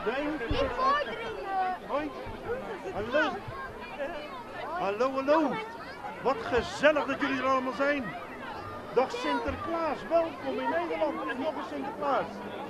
Hoi. Hallo. Hallo, hallo. Wat gezellig dat jullie er allemaal zijn. Dag Sinterklaas, welkom in Nederland en nog een Sinterklaas.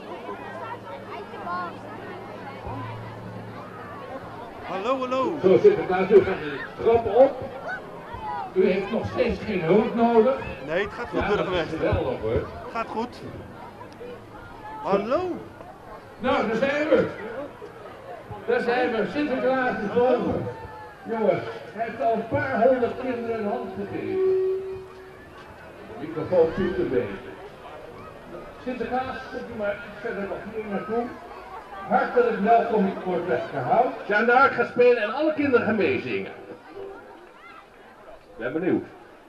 Hallo, hallo. Zo Sinterklaas, u gaat de trap op. U heeft nog steeds geen hulp nodig. Nee, het gaat goed, ja, burgemeester. Geweldig hoor. Het gaat goed. Hallo. Nou, daar zijn we. Daar zijn we. Sinterklaas is boven. Jongens, hij heeft al een paar honderd kinderen een hand gegeven. De microfoon piept een beetje. Sinterklaas, komt u maar verder nog hier naartoe. Hartelijk welkom in Kortweg-Kerhout. Jeanne d'Arc gaat spelen en alle kinderen gaan meezingen. Ik ben benieuwd.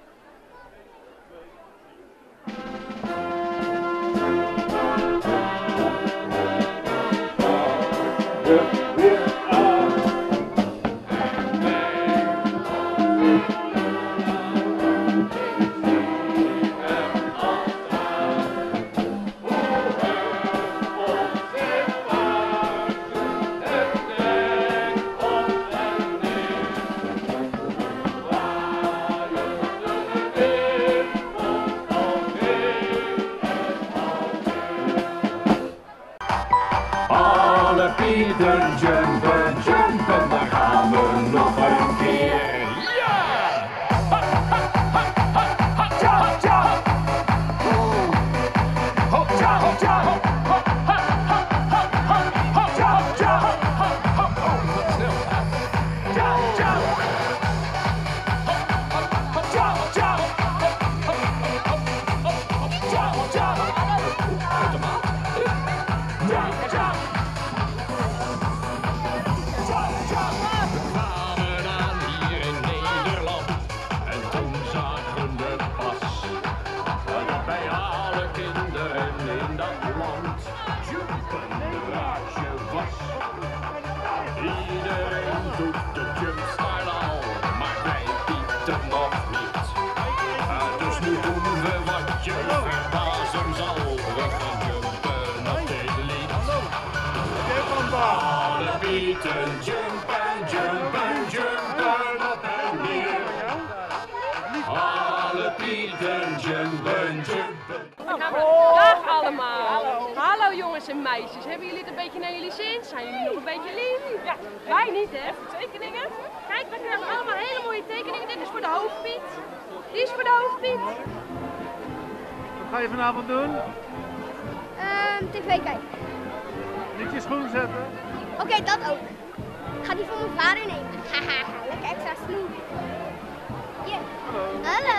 Pieten jumpen, jumpen, daar gaan we nog een keer. Ja! Ha, ha, ha, ha, ha, ja, ja! Hop, ja, hop, ja, hop, hop, ha, ha, ha, ha, hop, ja, ja, hop, hop, hop, wat snel. Ja, ja! Hop, hop, hop, ja, ja, hop, hop, hop, hop, hop, ja, ja! Automaat? Ja, ja! Iedereen doet de jumpstyle al, maar wij Pieten nog niet. Dus nu doen we wat je verbazen zal. We gaan jumpen op dit lied. Alle Pieten jumpen, jumpen, jumpen op en neer. Alle Pieten jumpen, jumpen. Dag allemaal. Hallo jongens en meisjes. Hebben jullie het een beetje naar jullie zin? Zijn jullie nog een beetje lief? Ja, wij niet hè. Tekeningen? Kijk, we krijgen allemaal hele mooie tekeningen. Dit is voor de hoofdpiet. Die is voor de hoofdpiet. Wat ga je vanavond doen? TV kijken. Niet je schoen zetten? Oké, dat ook. Ik ga die van mijn vader nemen. Haha, lekker extra snoep. Hier. Hallo.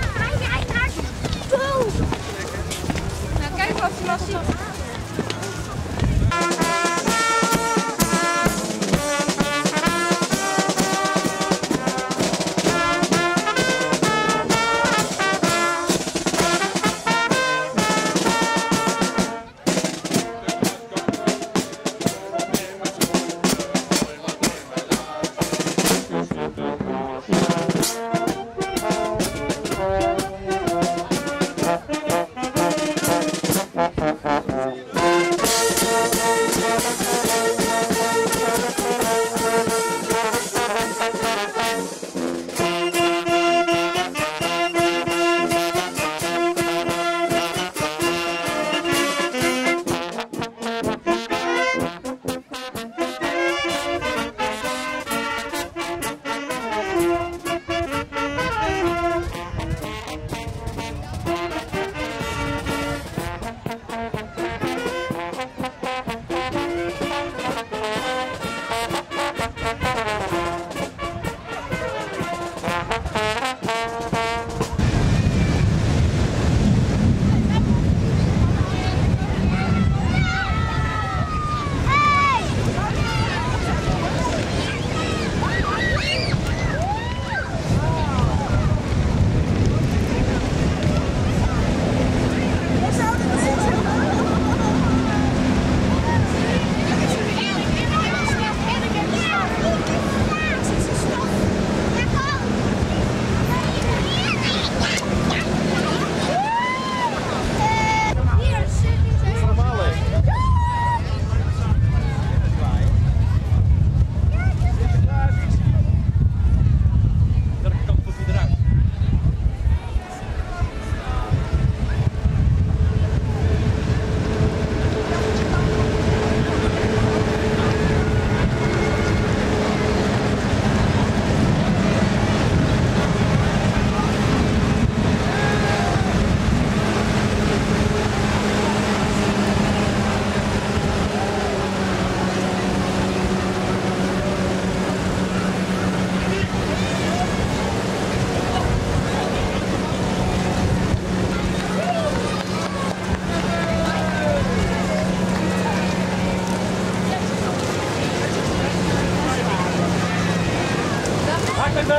Nou, kijk wat ze lastig.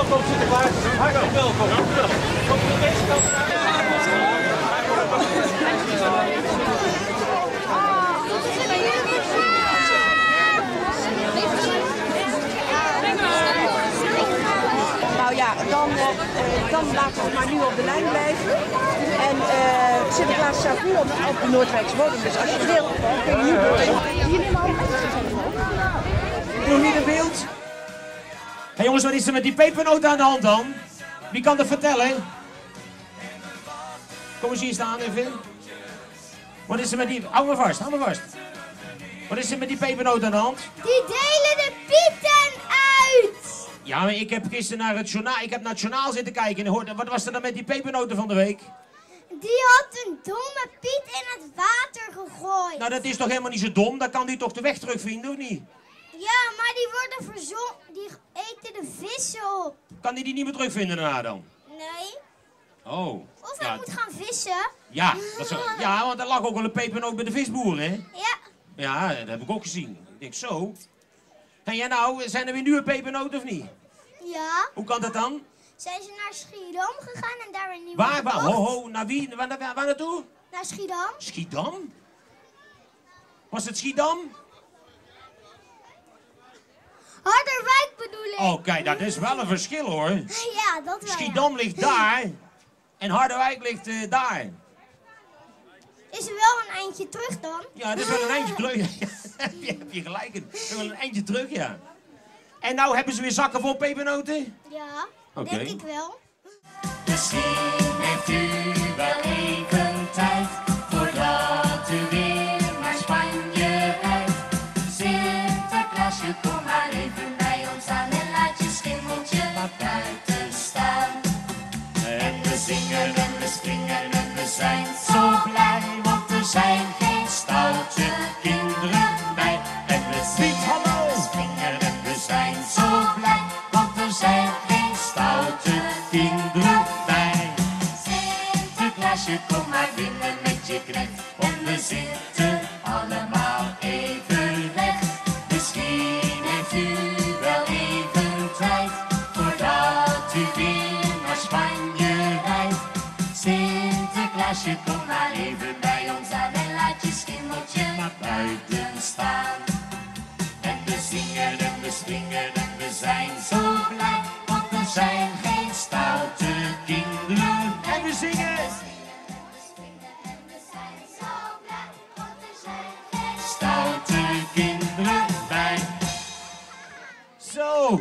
welkom Sinterklaas. Hartelijk welkom. Kom op deze kant. Nou ja, dan laten we maar nu op de lijn blijven. En Sinterklaas staat nu op de Noordwijkse bodem, dus als je wil, kun je nu Ik doe hier een beeld. Hé jongens, wat is er met die pepernoten aan de hand dan? Wie kan dat vertellen? Kom eens hier staan even. Wat is er met die... Hou me vast, hou me vast. Wat is er met die pepernoten aan de hand? Die delen de pieten uit! Ja, maar ik heb gisteren naar het journaal zitten kijken en hoorde... Wat was er dan met die pepernoten van de week? Die had een domme Piet in het water gegooid. Nou, dat is toch helemaal niet zo dom? Dan kan die toch de weg terugvinden, of niet? Ja, maar die worden die eten de vissen op. Kan die niet meer terugvinden daarna dan? Nee. Oh. Of hij moet gaan vissen. Ja, ja, want er lag ook wel een pepernoot bij de visboeren, hè? Ja. Ja, dat heb ik ook gezien. Ik denk zo. En jij nou, zijn er weer nieuwe pepernoten of niet? Ja. Hoe kan dat dan? Zijn ze naar Schiedam gegaan en daar een nieuwe Waar? Ho, naar wie? Waar naartoe? Naar Schiedam. Schiedam? Was het Schiedam? Harderwijk bedoel ik. Oh, kijk, dat is wel een verschil hoor. Ja, dat wel. Schiedam ligt daar en Harderwijk ligt daar. Is er wel een eindje terug dan? Ja, dat is wel een eindje terug. Heb je gelijk in. Dat is wel een eindje terug, ja. En nou hebben ze weer zakken vol pepernoten? Ja, Oké. denk ik wel. Misschien heeft u wel even tijd voordat u weer naar Spanje rijdt. Sinterklaasje, kom maar even bij ons aan en laat je schimmeltje wat buiten staan. En we zingen en we springen en we zijn zo blij, want er zijn geen stoute kinderen bij. En we zingen en we springen en we zijn zo blij, want er zijn geen stoute kinderen bij. Sinterklaasje, kom maar binnen met je knecht, want we zitten allemaal even weg. Misschien heeft u wel even tijd voordat u weer naar Spanje rijdt. Sinterklaasje, kom maar even bij ons aan en laat je schimmeltje maar buiten staan. En we zingen en we springen en we zijn zo blij, want er zijn geen stoute kinderen. En we zingen. Stoute kinderen bij. Zo.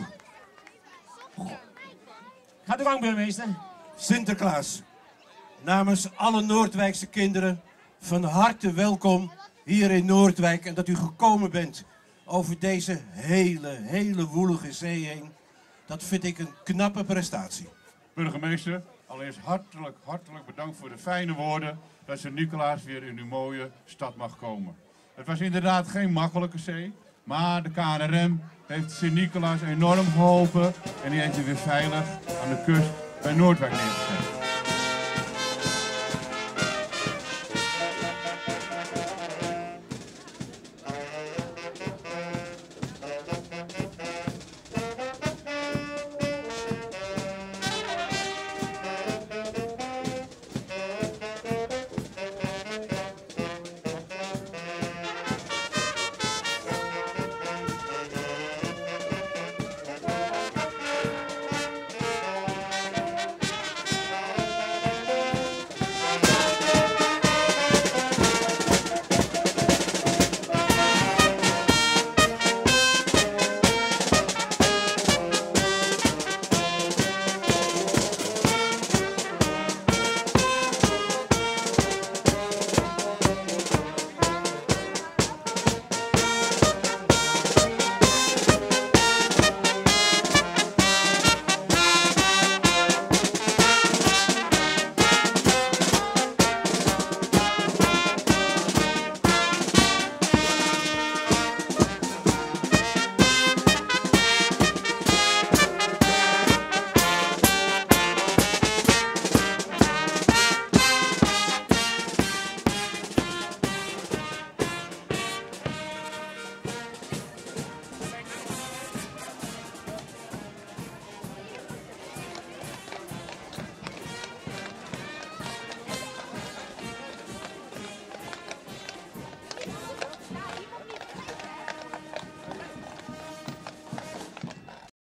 Gaat de gang, burgemeester. Sinterklaas, namens alle Noordwijkse kinderen van harte welkom hier in Noordwijk en dat u gekomen bent over deze hele woelige zee heen. Dat vind ik een knappe prestatie. Burgemeester, allereerst hartelijk bedankt voor de fijne woorden dat Sint-Nicolaas weer in uw mooie stad mag komen. Het was inderdaad geen makkelijke zee, maar de KNRM heeft Sint-Nicolaas enorm geholpen en die heeft u weer veilig aan de kust bij Noordwijk neergezet.